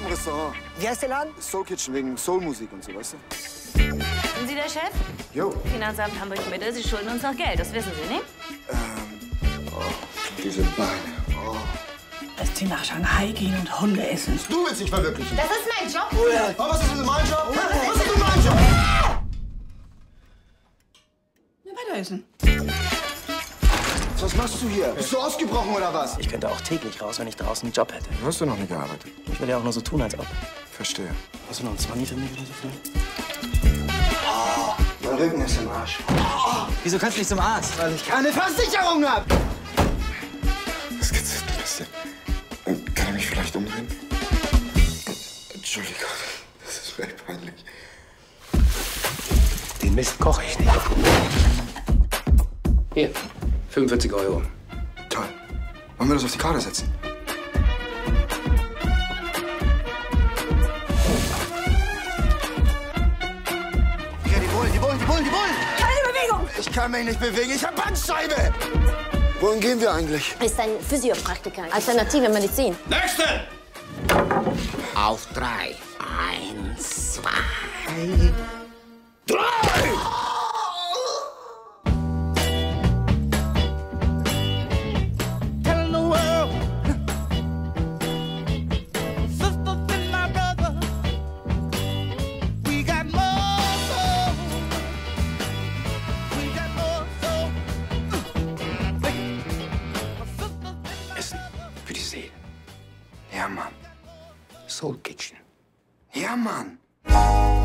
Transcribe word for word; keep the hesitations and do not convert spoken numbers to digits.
im Restaurant. Wie heißt der Laden? Soul Kitchen, wegen Soulmusik und so, weißt du? Sind Sie der Chef? Jo. Finanzamt Hamburg-Mitte, Sie schulden uns noch Geld, das wissen Sie, nicht? Ähm, oh, diese Beine. Oh. Dass Sie nach Shanghai gehen und Hunde essen. Du willst dich verwirklichen. Das ist mein Job. Oh ja. Oh, was ist denn mein Job? Was ist denn mein Job? Na, weiter essen. Was machst du hier? Bist du ausgebrochen oder was? Ich könnte auch täglich raus, wenn ich draußen einen Job hätte. Du hast du noch nicht gearbeitet. Ich will ja auch nur so tun, als ob. Verstehe. Hast du noch einen Zwanni für mich oder so viel? Oh, mein Rücken ist im Arsch. Oh. Wieso kannst du nicht zum Arzt? Weil ich keine Versicherung hab. Was geht's ein bisschen? Kann er mich vielleicht umdrehen? Entschuldigung, das ist echt peinlich. Den Mist koche ich nicht. Hier, fünfundvierzig Euro. Toll. Wollen wir das auf die Karte setzen? Ja, die Bullen, die Bullen, die Bullen, die Bullen! Keine Bewegung! Ich kann mich nicht bewegen, ich hab Bandscheibe! Wohin gehen wir eigentlich? Ist ein Physiopraktiker. Alternative Medizin. Nächste! Auf drei. Eins, zwei, Drei! Essen für die Seele. Ja, Mann. Soul Kitchen. Ja, Mann.